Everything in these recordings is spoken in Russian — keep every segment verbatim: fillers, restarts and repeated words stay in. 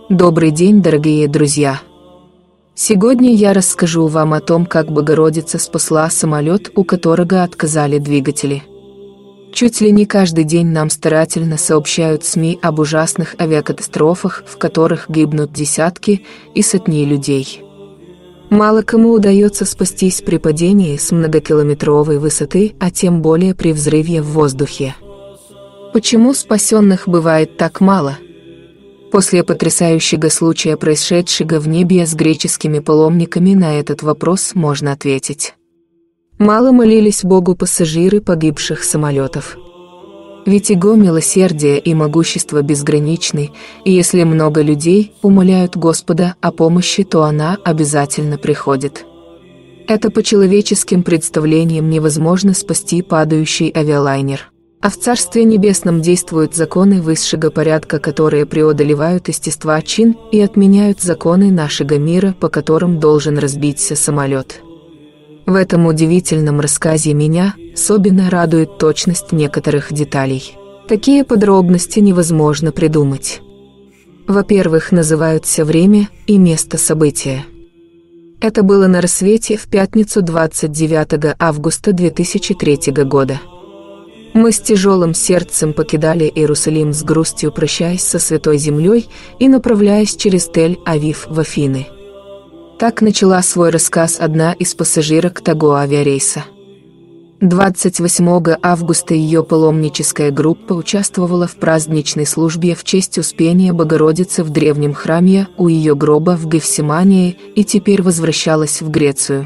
Добрый день, дорогие друзья! Сегодня я расскажу вам о том, как Богородица спасла самолет, у которого отказали двигатели. Чуть ли не каждый день нам старательно сообщают СМИ об ужасных авиакатастрофах, в которых гибнут десятки и сотни людей. Мало кому удается спастись при падении с многокилометровой высоты, а тем более при взрыве в воздухе. Почему спасенных бывает так мало? После потрясающего случая, происшедшего в небе с греческими паломниками, на этот вопрос можно ответить. Мало молились Богу пассажиры погибших самолетов. Ведь Его милосердие и могущество безграничны, и если много людей умоляют Господа о помощи, то она обязательно приходит. Это по человеческим представлениям невозможно спасти падающий авиалайнер. А в Царстве Небесном действуют законы высшего порядка, которые преодолевают естества чин и отменяют законы нашего мира, по которым должен разбиться самолет. В этом удивительном рассказе меня особенно радует точность некоторых деталей. Такие подробности невозможно придумать. Во-первых, называются время и место события. Это было на рассвете в пятницу двадцать девятого августа две тысячи третьего года. Мы с тяжелым сердцем покидали Иерусалим, с грустью прощаясь со Святой Землей и направляясь через Тель-Авив в Афины. Так начала свой рассказ одна из пассажирок того авиарейса. двадцать восьмого августа ее паломническая группа участвовала в праздничной службе в честь Успения Богородицы в древнем храме у ее гроба в Гефсимании и теперь возвращалась в Грецию.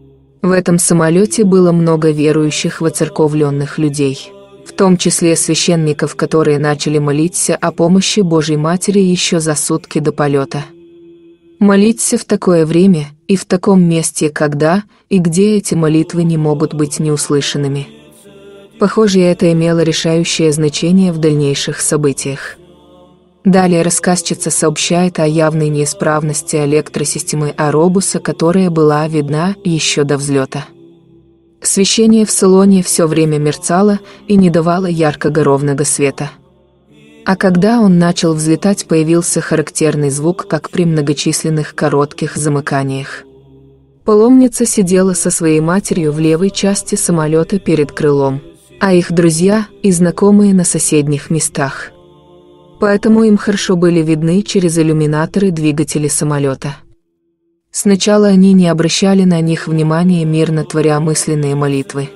В этом самолете было много верующих воцерковленных людей, в том числе священников, которые начали молиться о помощи Божьей Матери еще за сутки до полета. Молиться в такое время и в таком месте, когда и где эти молитвы не могут быть неуслышанными. Похоже, это имело решающее значение в дальнейших событиях. Далее рассказчица сообщает о явной неисправности электросистемы аэробуса, которая была видна еще до взлета. Освещение в салоне все время мерцало и не давало яркого ровного света. А когда он начал взлетать, появился характерный звук, как при многочисленных коротких замыканиях. Паломница сидела со своей матерью в левой части самолета перед крылом, а их друзья и знакомые на соседних местах. Поэтому им хорошо были видны через иллюминаторы двигатели самолета. Сначала они не обращали на них внимания, мирно творя мысленные молитвы.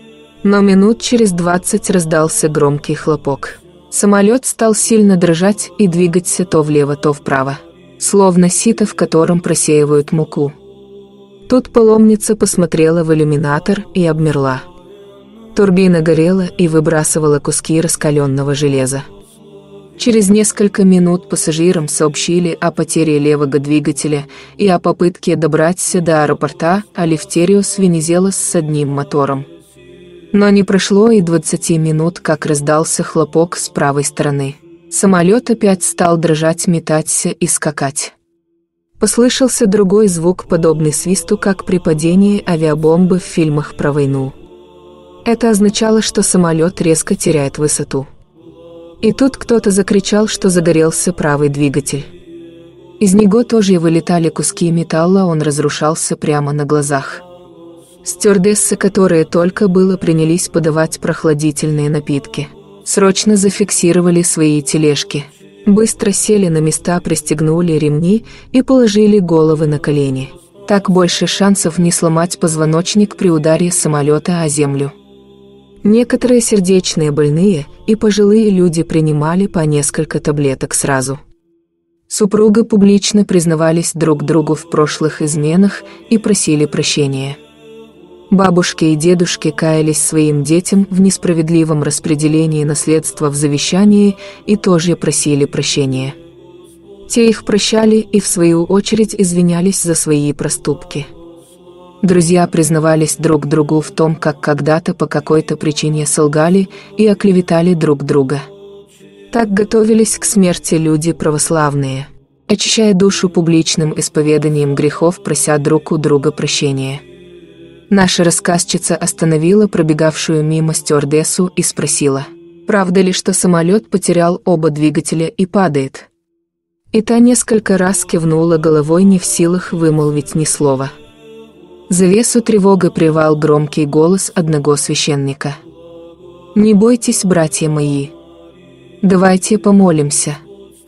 Но минут через двадцать раздался громкий хлопок. Самолет стал сильно дрожать и двигаться то влево, то вправо, словно сито, в котором просеивают муку. Тут паломница посмотрела в иллюминатор и обмерла. Турбина горела и выбрасывала куски раскаленного железа. Через несколько минут пассажирам сообщили о потере левого двигателя и о попытке добраться до аэропорта Алефтериус Венизелос с одним мотором. Но не прошло и двадцати минут, как раздался хлопок с правой стороны. Самолет опять стал дрожать, метаться и скакать. Послышался другой звук, подобный свисту, как при падении авиабомбы в фильмах про войну. Это означало, что самолет резко теряет высоту. И тут кто-то закричал, что загорелся правый двигатель. Из него тоже вылетали куски металла, он разрушался прямо на глазах. Стюардессы, которые только было принялись подавать прохладительные напитки, срочно зафиксировали свои тележки, быстро сели на места, пристегнули ремни и положили головы на колени. Так больше шансов не сломать позвоночник при ударе самолета о землю. Некоторые сердечные больные и пожилые люди принимали по несколько таблеток сразу. Супруги публично признавались друг другу в прошлых изменах и просили прощения. Бабушки и дедушки каялись своим детям в несправедливом распределении наследства в завещании и тоже просили прощения. Те их прощали и в свою очередь извинялись за свои проступки. Друзья признавались друг другу в том, как когда-то по какой-то причине солгали и оклеветали друг друга. Так готовились к смерти люди православные, очищая душу публичным исповеданием грехов, прося друг у друга прощения. Наша рассказчица остановила пробегавшую мимо стюардессу и спросила: «Правда ли, что самолет потерял оба двигателя и падает?» И та несколько раз кивнула головой, не в силах вымолвить ни слова. Завесу тревога прервал громкий голос одного священника. «Не бойтесь, братья мои. Давайте помолимся.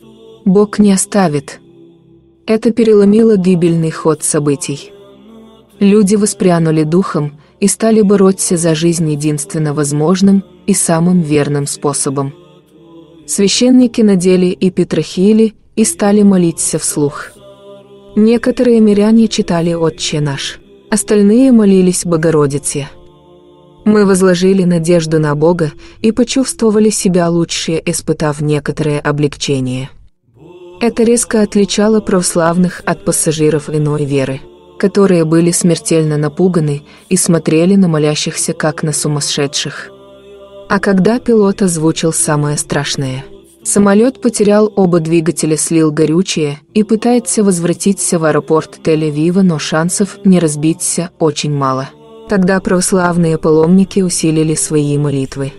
Бог не оставит». Это переломило гибельный ход событий. Люди воспрянули духом и стали бороться за жизнь единственно возможным и самым верным способом. Священники надели и петрохили и стали молиться вслух. Некоторые миряне читали «Отче наш», остальные молились Богородице. Мы возложили надежду на Бога и почувствовали себя лучше, испытав некоторое облегчение. Это резко отличало православных от пассажиров иной веры, которые были смертельно напуганы и смотрели на молящихся как на сумасшедших. А когда пилот озвучил самое страшное, самолет потерял оба двигателя, слил горючее и пытается возвратиться в аэропорт Тель-Авива, но шансов не разбиться очень мало. Тогда православные паломники усилили свои молитвы,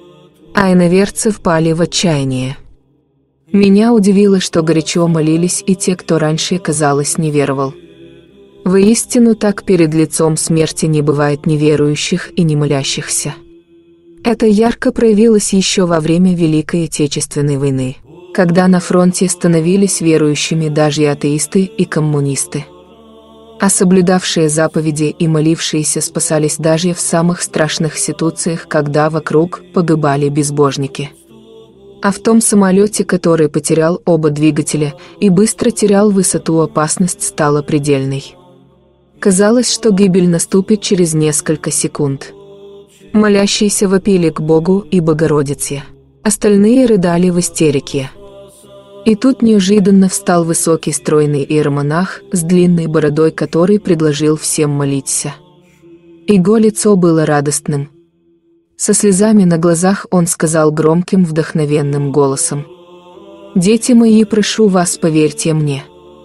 а иноверцы впали в отчаяние. Меня удивило, что горячо молились и те, кто раньше, казалось, не веровал. Воистину, так перед лицом смерти не бывает неверующих и не молящихся. Это ярко проявилось еще во время Великой Отечественной войны, когда на фронте становились верующими даже и атеисты, и коммунисты. А соблюдавшие заповеди и молившиеся спасались даже в самых страшных ситуациях, когда вокруг погибали безбожники. А в том самолете, который потерял оба двигателя и быстро терял высоту, опасность стала предельной. Казалось, что гибель наступит через несколько секунд. Молящиеся вопили к Богу и Богородице, остальные рыдали в истерике. И тут неожиданно встал высокий стройный иеромонах с длинной бородой, который предложил всем молиться. Его лицо было радостным. Со слезами на глазах он сказал громким вдохновенным голосом: «Дети мои, прошу вас, поверьте мне.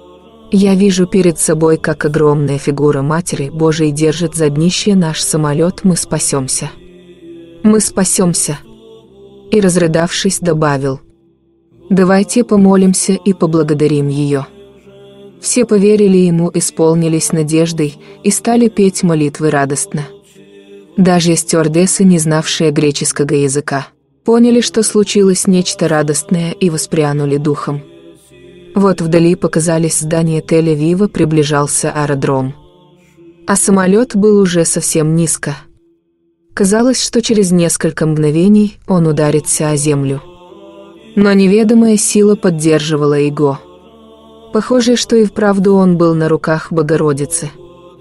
Я вижу перед собой, как огромная фигура Матери Божией держит за днище наш самолет, мы спасемся. Мы спасемся». И, разрыдавшись, добавил: «Давайте помолимся и поблагодарим ее». Все поверили ему, исполнились надеждой и стали петь молитвы радостно. Даже стюардессы, не знавшие греческого языка, поняли, что случилось нечто радостное, и воспрянули духом. Вот вдали показались здания Тель-Авива, приближался аэродром. А самолет был уже совсем низко. Казалось, что через несколько мгновений он ударится о землю. Но неведомая сила поддерживала его. Похоже, что и вправду он был на руках Богородицы.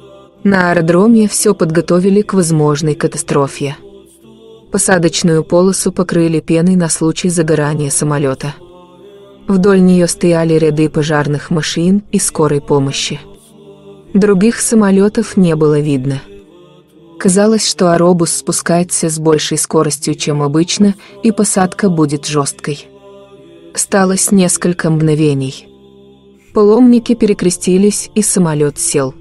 На аэродроме все подготовили к возможной катастрофе. Посадочную полосу покрыли пеной на случай загорания самолета. Вдоль нее стояли ряды пожарных машин и скорой помощи. Других самолетов не было видно. Казалось, что аэробус спускается с большей скоростью, чем обычно, и посадка будет жесткой. Осталось несколько мгновений. Паломники перекрестились, и самолет сел.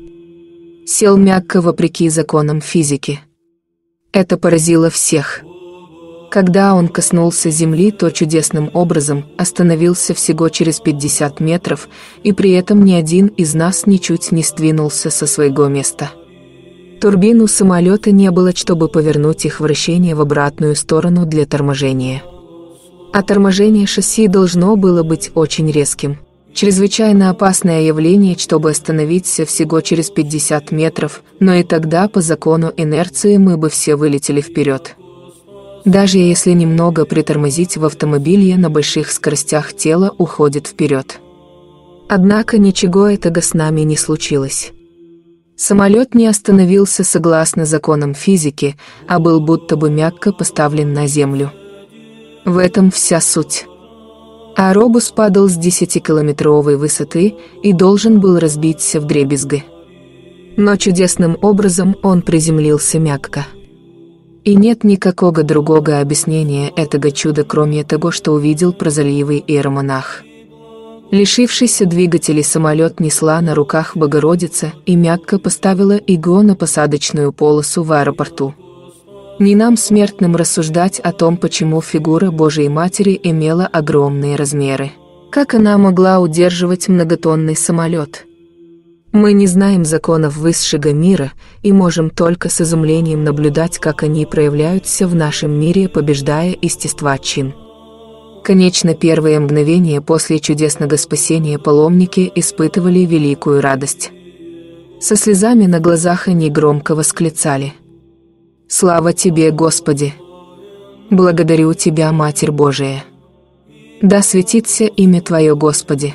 Сел мягко, вопреки законам физики. Это поразило всех. Когда он коснулся земли, то чудесным образом остановился всего через пятьдесят метров, и при этом ни один из нас ничуть не сдвинулся со своего места. Турбин у самолета не было, чтобы повернуть их вращение в обратную сторону для торможения. А торможение шасси должно было быть очень резким. Чрезвычайно опасное явление, чтобы остановиться всего через пятьдесят метров, но и тогда по закону инерции мы бы все вылетели вперед. Даже если немного притормозить в автомобиле, на больших скоростях тело уходит вперед. Однако ничего этого с нами не случилось. Самолет не остановился согласно законам физики, а был будто бы мягко поставлен на землю. В этом вся суть. Аэробус падал с десятикилометровой высоты и должен был разбиться вдребезги. Но чудесным образом он приземлился мягко. И нет никакого другого объяснения этого чуда, кроме того, что увидел прозорливый иеромонах. Лишившийся двигателей самолет несла на руках Богородица и мягко поставила его на посадочную полосу в аэропорту. Не нам, смертным, рассуждать о том, почему фигура Божией Матери имела огромные размеры. Как она могла удерживать многотонный самолет? Мы не знаем законов высшего мира и можем только с изумлением наблюдать, как они проявляются в нашем мире, побеждая естества чин. Конечно, первые мгновения после чудесного спасения паломники испытывали великую радость. Со слезами на глазах они громко восклицали: «Слава Тебе, Господи! Благодарю Тебя, Матерь Божия! Да светится имя Твое, Господи!»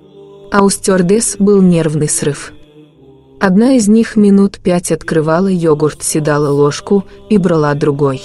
А у стюардесс был нервный срыв. Одна из них минут пять открывала йогурт, съедала ложку и брала другой.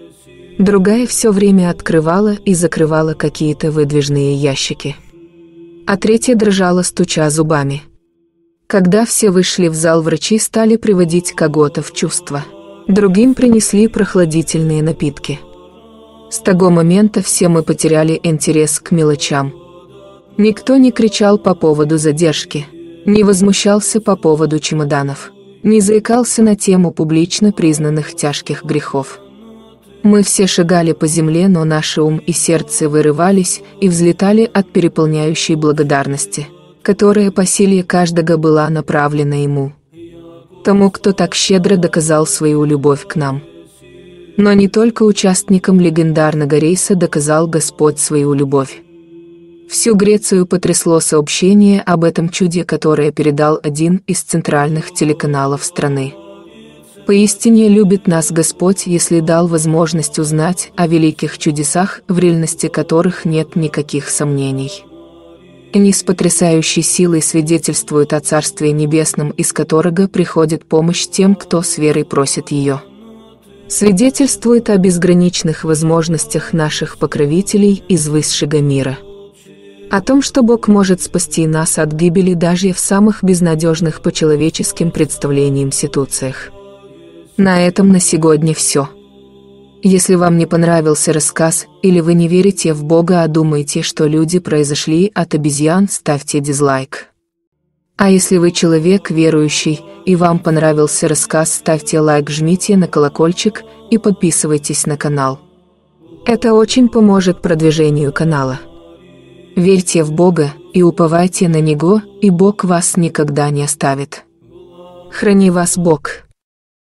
Другая все время открывала и закрывала какие-то выдвижные ящики. А третья дрожала, стуча зубами. Когда все вышли в зал, врачи стали приводить кого-то в чувство. Другим принесли прохладительные напитки. С того момента все мы потеряли интерес к мелочам. Никто не кричал по поводу задержки, не возмущался по поводу чемоданов, не заикался на тему публично признанных тяжких грехов. Мы все шагали по земле, но наши ум и сердце вырывались и взлетали от переполняющей благодарности, которая по силе каждого была направлена Ему, тому, кто так щедро доказал свою любовь к нам. Но не только участникам легендарного рейса доказал Господь свою любовь. Всю Грецию потрясло сообщение об этом чуде, которое передал один из центральных телеканалов страны. Поистине любит нас Господь, если дал возможность узнать о великих чудесах, в реальности которых нет никаких сомнений. Они с потрясающей силой свидетельствуют о Царстве Небесном, из которого приходит помощь тем, кто с верой просит ее. Свидетельствует о безграничных возможностях наших покровителей из высшего мира. О том, что Бог может спасти нас от гибели даже в самых безнадежных по человеческим представлениям ситуациях. На этом на сегодня все. Если вам не понравился рассказ, или вы не верите в Бога, а думаете, что люди произошли от обезьян, ставьте дизлайк. А если вы человек верующий, и вам понравился рассказ, ставьте лайк, жмите на колокольчик и подписывайтесь на канал. Это очень поможет продвижению канала. Верьте в Бога и уповайте на Него, и Бог вас никогда не оставит. Храни вас Бог.